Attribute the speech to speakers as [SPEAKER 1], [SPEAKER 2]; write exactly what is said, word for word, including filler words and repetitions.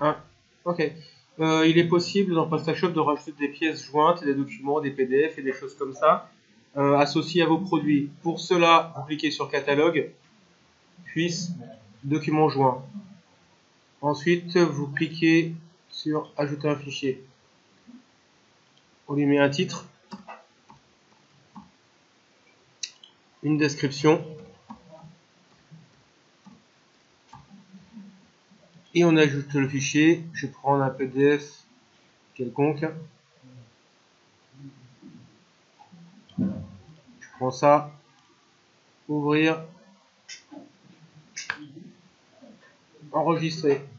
[SPEAKER 1] Ah, ok. Euh, il est possible dans PrestaShop de rajouter des pièces jointes, des documents, des P D F et des choses comme ça, euh, associés à vos produits. Pour cela, vous cliquez sur Catalogue, puis Documents joints. Ensuite, vous cliquez sur Ajouter un fichier. On lui met un titre, une description, et on ajoute le fichier. Je prends un P D F quelconque. Je prends ça, ouvrir, enregistrer.